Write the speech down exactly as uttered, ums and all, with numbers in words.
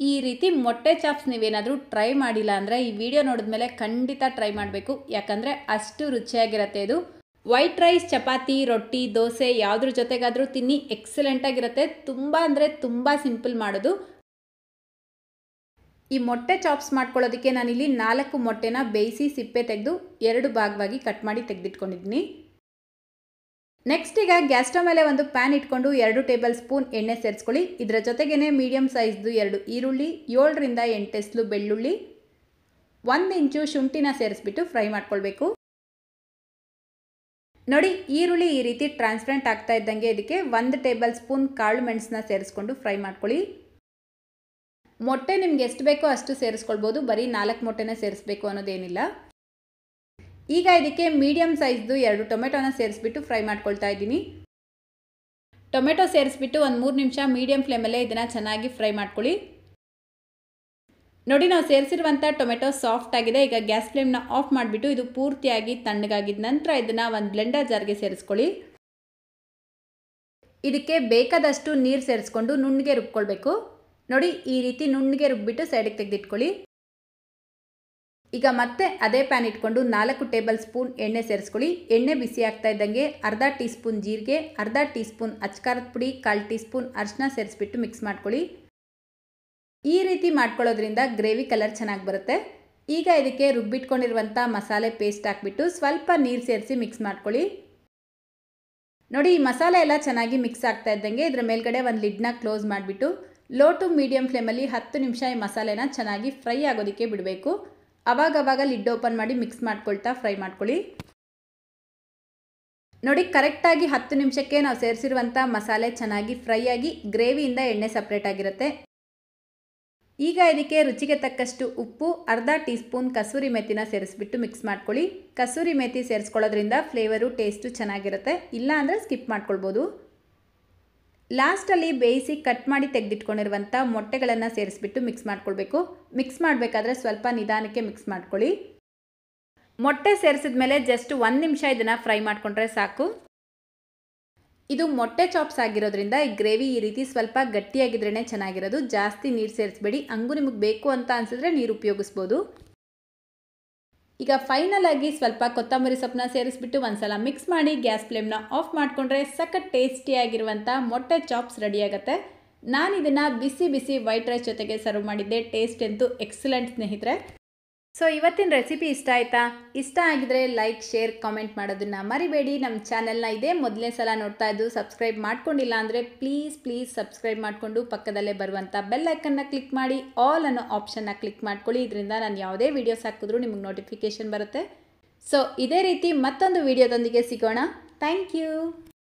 ಈ ರೀತಿ ಮೊಟ್ಟೆ ಚಾಪ್ಸ್ ನೀವೇನಾದರೂ ಟ್ರೈ ಮಾಡಿಲ್ಲ ಅಂದರೆ ಈ ವಿಡಿಯೋ ನೋಡಿದ್ಮೇಲೆ ಖಂಡಿತ ಟ್ರೈ ಮಾಡಬೇಕು, ಯಾಕಂದರೆ ಅಷ್ಟು ರುಚಿಯಾಗಿರುತ್ತೆ ಇದು. ವೈಟ್ ರೈಸ್, ಚಪಾತಿ, ರೊಟ್ಟಿ, ದೋಸೆ ಯಾವುದ್ರ ಜೊತೆಗಾದರೂ ತಿನ್ನಿ, ಎಕ್ಸಲೆಂಟಾಗಿರುತ್ತೆ. ತುಂಬ ಅಂದರೆ ತುಂಬ ಸಿಂಪಲ್ ಮಾಡೋದು. ಈ ಮೊಟ್ಟೆ ಚಾಪ್ಸ್ ಮಾಡ್ಕೊಳ್ಳೋದಕ್ಕೆ ನಾನಿಲ್ಲಿ ನಾಲ್ಕು ಮೊಟ್ಟೆನ ಬೇಯಿಸಿ ಸಿಪ್ಪೆ ತೆಗೆದು ಎರಡು ಭಾಗವಾಗಿ ಕಟ್ ಮಾಡಿ ತೆಗೆದಿಟ್ಕೊಂಡಿದ್ದೀನಿ. ನೆಕ್ಸ್ಟ್ ಈಗ ಗ್ಯಾಸ್ ಸ್ಟವ್ ಮೇಲೆ ಒಂದು ಪ್ಯಾನ್ ಇಟ್ಕೊಂಡು ಎರಡು ಟೇಬಲ್ ಸ್ಪೂನ್ ಎಣ್ಣೆ ಸೇರಿಸ್ಕೊಳ್ಳಿ. ಇದರ ಜೊತೆಗೇನೆ ಮೀಡಿಯಮ್ ಸೈಜ್ದು ಎರಡು ಈರುಳ್ಳಿ, ಏಳರಿಂದ ಎಂಟು ಎಸ್ಲು ಬೆಳ್ಳುಳ್ಳಿ, ಒಂದು ಇಂಚು ಶುಂಠಿನ ಸೇರಿಸ್ಬಿಟ್ಟು ಫ್ರೈ ಮಾಡ್ಕೊಳ್ಬೇಕು. ನೋಡಿ, ಈರುಳ್ಳಿ ಈ ರೀತಿ ಟ್ರಾನ್ಸ್ಪರೆಂಟ್ ಆಗ್ತಾ ಇದ್ದಂಗೆ ಇದಕ್ಕೆ ಒಂದು ಟೇಬಲ್ ಸ್ಪೂನ್ ಕಾಳು ಮೆಣಸನ್ನ ಸೇರಿಸ್ಕೊಂಡು ಫ್ರೈ ಮಾಡ್ಕೊಳ್ಳಿ. ಮೊಟ್ಟೆ ನಿಮ್ಗೆ ಎಷ್ಟು ಬೇಕೋ ಅಷ್ಟು ಸೇರಿಸ್ಕೊಳ್ಬೋದು, ಬರೀ ನಾಲ್ಕು ಮೊಟ್ಟೆನ ಸೇರಿಸ್ಬೇಕು ಅನ್ನೋದೇನಿಲ್ಲ. ಈಗ ಇದಕ್ಕೆ ಮೀಡಿಯಮ್ ಸೈಜ್ದು ಎರಡು ಟೊಮೆಟೊನ ಸೇರಿಸ್ಬಿಟ್ಟು ಫ್ರೈ ಮಾಡ್ಕೊಳ್ತಾ ಇದ್ದೀನಿ. ಟೊಮೆಟೊ ಸೇರಿಸ್ಬಿಟ್ಟು ಒಂದು ಮೂರು ನಿಮಿಷ ಮೀಡಿಯಮ್ ಫ್ಲೇಮಲ್ಲೇ ಇದನ್ನು ಚೆನ್ನಾಗಿ ಫ್ರೈ ಮಾಡ್ಕೊಳ್ಳಿ. ನೋಡಿ, ನಾವು ಸೇರಿಸಿರುವಂಥ ಟೊಮೆಟೊ ಸಾಫ್ಟ್ ಆಗಿದೆ. ಈಗ ಗ್ಯಾಸ್ ಫ್ಲೇಮ್ನ ಆಫ್ ಮಾಡಿಬಿಟ್ಟು ಇದು ಪೂರ್ತಿಯಾಗಿ ತಣ್ಣಗಾಗಿದ್ದ ನಂತರ ಇದನ್ನು ಒಂದು ಬ್ಲೆಂಡರ್ ಜಾರ್ಗೆ ಸೇರಿಸ್ಕೊಳ್ಳಿ. ಇದಕ್ಕೆ ಬೇಕಾದಷ್ಟು ನೀರು ಸೇರಿಸ್ಕೊಂಡು ನುಣ್ಣಗೆ ರುಬ್ಕೊಳ್ಬೇಕು. ನೋಡಿ, ಈ ರೀತಿ ನುಣ್ಣಗೆ ರುಬ್ಬಿಟ್ಟು ಸೈಡಿಗೆ ತೆಗೆದಿಟ್ಕೊಳ್ಳಿ. ಈಗ ಮತ್ತೆ ಅದೇ ಪ್ಯಾನ್ ಇಟ್ಕೊಂಡು ನಾಲ್ಕು ಟೇಬಲ್ ಸ್ಪೂನ್ ಎಣ್ಣೆ ಸೇರಿಸ್ಕೊಳ್ಳಿ. ಎಣ್ಣೆ ಬಿಸಿ ಆಗ್ತಾ ಇದ್ದಂಗೆ ಅರ್ಧ ಟೀ ಸ್ಪೂನ್ ಜೀರಿಗೆ, ಅರ್ಧ ಟೀ ಸ್ಪೂನ್ ಅಚ್ಕಾರದ ಪುಡಿ, ಕಾಲು ಟೀ ಸ್ಪೂನ್ ಅರಿಶಿನ ಸೇರಿಸ್ಬಿಟ್ಟು ಮಿಕ್ಸ್ ಮಾಡ್ಕೊಳ್ಳಿ. ಈ ರೀತಿ ಮಾಡ್ಕೊಳ್ಳೋದ್ರಿಂದ ಗ್ರೇವಿ ಕಲರ್ ಚೆನ್ನಾಗಿ ಬರುತ್ತೆ. ಈಗ ಇದಕ್ಕೆ ರುಬ್ಬಿಟ್ಕೊಂಡಿರುವಂಥ ಮಸಾಲೆ ಪೇಸ್ಟ್ ಹಾಕ್ಬಿಟ್ಟು ಸ್ವಲ್ಪ ನೀರು ಸೇರಿಸಿ ಮಿಕ್ಸ್ ಮಾಡ್ಕೊಳ್ಳಿ. ನೋಡಿ, ಈ ಮಸಾಲೆ ಎಲ್ಲ ಚೆನ್ನಾಗಿ ಮಿಕ್ಸ್ ಆಗ್ತಾ ಇದ್ದಂಗೆ ಇದರ ಮೇಲ್ಗಡೆ ಒಂದು ಲಿಡ್ನ ಕ್ಲೋಸ್ ಮಾಡಿಬಿಟ್ಟು ಲೋ ಟು ಮೀಡಿಯಮ್ ಫ್ಲೇಮಲ್ಲಿ ಹತ್ತು ನಿಮಿಷ ಈ ಮಸಾಲೆನ ಚೆನ್ನಾಗಿ ಫ್ರೈ ಆಗೋದಕ್ಕೆ ಬಿಡಬೇಕು. ಅವಾಗವಾಗ ಲಿಡ್ ಓಪನ್ ಮಾಡಿ ಮಿಕ್ಸ್ ಮಾಡ್ಕೊಳ್ತಾ ಫ್ರೈ ಮಾಡ್ಕೊಳ್ಳಿ. ನೋಡಿ, ಕರೆಕ್ಟಾಗಿ ಹತ್ತು ನಿಮಿಷಕ್ಕೆ ನಾವು ಸೇರಿಸಿರುವಂಥ ಮಸಾಲೆ ಚೆನ್ನಾಗಿ ಫ್ರೈ ಆಗಿ ಗ್ರೇವಿಯಿಂದ ಎಣ್ಣೆ ಸಪ್ರೇಟ್ ಆಗಿರುತ್ತೆ. ಈಗ ಇದಕ್ಕೆ ರುಚಿಗೆ ತಕ್ಕಷ್ಟು ಉಪ್ಪು, ಅರ್ಧ ಟೀ ಸ್ಪೂನ್ ಕಸೂರಿ ಮೆಥಿನ ಸೇರಿಸ್ಬಿಟ್ಟು ಮಿಕ್ಸ್ ಮಾಡ್ಕೊಳ್ಳಿ. ಕಸೂರಿ ಮೆಥಿ ಸೇರಿಸ್ಕೊಳ್ಳೋದ್ರಿಂದ ಫ್ಲೇವರು ಟೇಸ್ಟು ಚೆನ್ನಾಗಿರುತ್ತೆ, ಇಲ್ಲ ಅಂದರೆ ಸ್ಕಿಪ್ ಮಾಡ್ಕೊಳ್ಬೋದು. ಲಾಸ್ಟಲ್ಲಿ ಬೇಯಿಸಿ ಕಟ್ ಮಾಡಿ ತೆಗೆದಿಟ್ಕೊಂಡಿರುವಂಥ ಮೊಟ್ಟೆಗಳನ್ನು ಸೇರಿಸ್ಬಿಟ್ಟು ಮಿಕ್ಸ್ ಮಾಡ್ಕೊಳ್ಬೇಕು. ಮಿಕ್ಸ್ ಮಾಡಬೇಕಾದ್ರೆ ಸ್ವಲ್ಪ ನಿಧಾನಕ್ಕೆ ಮಿಕ್ಸ್ ಮಾಡ್ಕೊಳ್ಳಿ. ಮೊಟ್ಟೆ ಸೇರಿಸಿದ ಮೇಲೆ ಜಸ್ಟ್ ಒಂದು ನಿಮಿಷ ಇದನ್ನು ಫ್ರೈ ಮಾಡಿಕೊಂಡ್ರೆ ಸಾಕು. ಇದು ಮೊಟ್ಟೆ ಚಾಪ್ಸ್ ಆಗಿರೋದ್ರಿಂದ ಈ ಗ್ರೇವಿ ಈ ರೀತಿ ಸ್ವಲ್ಪ ಗಟ್ಟಿಯಾಗಿದ್ರೇ ಚೆನ್ನಾಗಿರೋದು. ಜಾಸ್ತಿ ನೀರು ಸೇರಿಸಬೇಡಿ, ಹಂಗೂ ನಿಮಗೆ ಬೇಕು ಅಂತ ಅನಿಸಿದ್ರೆ ನೀರು ಉಪಯೋಗಿಸ್ಬೋದು. ಈಗ ಫೈನಲ್ ಆಗಿ ಸ್ವಲ್ಪ ಕೊತ್ತಂಬರಿ ಸೊಪ್ಪನ್ನ ಸೇರಿಸ್ಬಿಟ್ಟು ಒಂದ್ಸಲ ಮಿಕ್ಸ್ ಮಾಡಿ ಗ್ಯಾಸ್ ಫ್ಲೇಮ್ನ ಆಫ್ ಮಾಡಿಕೊಂಡ್ರೆ ಸಖತ್ ಟೇಸ್ಟಿಯಾಗಿರುವಂಥ ಮೊಟ್ಟೆ ಚಾಪ್ಸ್ ರೆಡಿ ಆಗುತ್ತೆ. ನಾನು ಇದನ್ನು ಬಿಸಿ ಬಿಸಿ ವೈಟ್ ರೈಸ್ ಜೊತೆಗೆ ಸರ್ವ್ ಮಾಡಿದ್ದೆ. ಟೇಸ್ಟ್ ಅಂತೂ ಎಕ್ಸಲೆಂಟ್ ಸ್ನೇಹಿತರೆ. ಸೊ ಇವತ್ತಿನ ರೆಸಿಪಿ ಇಷ್ಟ ಆಯಿತಾ? ಇಷ್ಟ ಆಗಿದ್ರೆ ಲೈಕ್, ಶೇರ್, ಕಾಮೆಂಟ್ ಮಾಡೋದನ್ನು ಮರಿಬೇಡಿ. ನಮ್ಮ ಚಾನೆಲ್ನ ಇದೇ ಮೊದಲನೇ ಸಲ ನೋಡ್ತಾ ಇದ್ದು ಸಬ್ಸ್ಕ್ರೈಬ್ ಮಾಡ್ಕೊಂಡಿಲ್ಲ ಅಂದರೆ ಪ್ಲೀಸ್ ಪ್ಲೀಸ್ ಸಬ್ಸ್ಕ್ರೈಬ್ ಮಾಡಿಕೊಂಡು ಪಕ್ಕದಲ್ಲೇ ಬರುವಂಥ ಬೆಲ್ ಐಕನ್ನ ಕ್ಲಿಕ್ ಮಾಡಿ ಆಲ್ ಅನ್ನೋ ಆಪ್ಷನ್ನ ಕ್ಲಿಕ್ ಮಾಡ್ಕೊಳ್ಳಿ. ಇದರಿಂದ ನಾನು ಯಾವುದೇ ವೀಡಿಯೋಸ್ ಹಾಕಿದ್ರೂ ನಿಮಗೆ ನೋಟಿಫಿಕೇಷನ್ ಬರುತ್ತೆ. ಸೊ ಇದೇ ರೀತಿ ಮತ್ತೊಂದು ವಿಡಿಯೋದೊಂದಿಗೆ ಸಿಗೋಣ. Thank you.